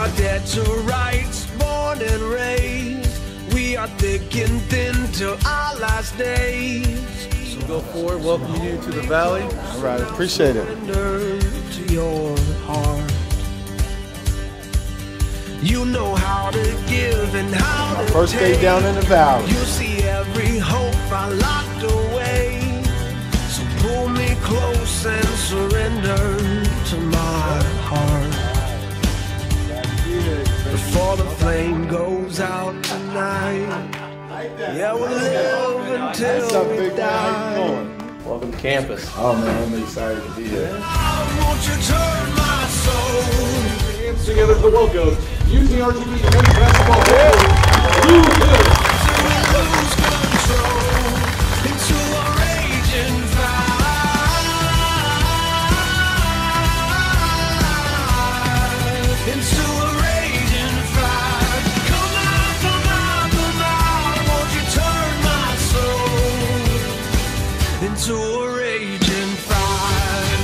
are dead to rights, born and raised. We are thick and thin till our last days. So go forward, welcome you to the Valley. All right, appreciate it. To your heart. You know how to give and how to First take. day down in the Valley. You see every hope I locked away. So pull me close and surrender to my heart. Before the flame goes out tonight. Yeah, we'll live until we die. Welcome to campus. Oh man, I'm excited to be here. Won't you turn my soul? Hands together for welcome. Using RTV men's basketball player, Lew Hill. Till we lose control into a raging fire. Into a raging fire. Come on, come on, come on. Won't you turn my soul into a raging fire?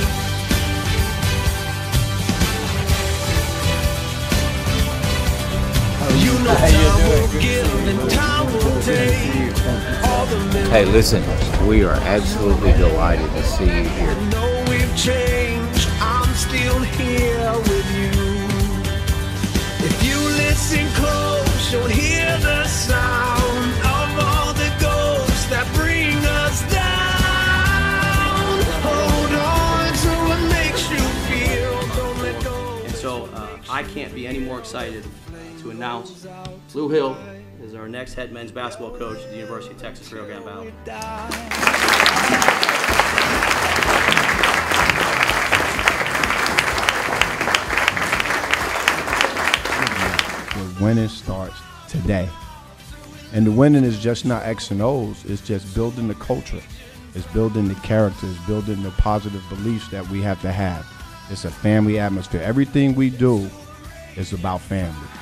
You know time will give and time will take. All the men Hey, listen, we are absolutely delighted to see you here. know we've changed. I'm still here with you. If you listen close, you'll hear the sound of all the ghosts that bring us down. Hold on to what makes you feel. Don't let go. And so I can't be any more excited to announce Lew Hill is our next head men's basketball coach at the University of Texas, Rio Grande Valley. The winning starts today. And the winning is just not X and O's, it's just building the culture. It's building the character, it's building the positive beliefs that we have to have. It's a family atmosphere. Everything we do is about family.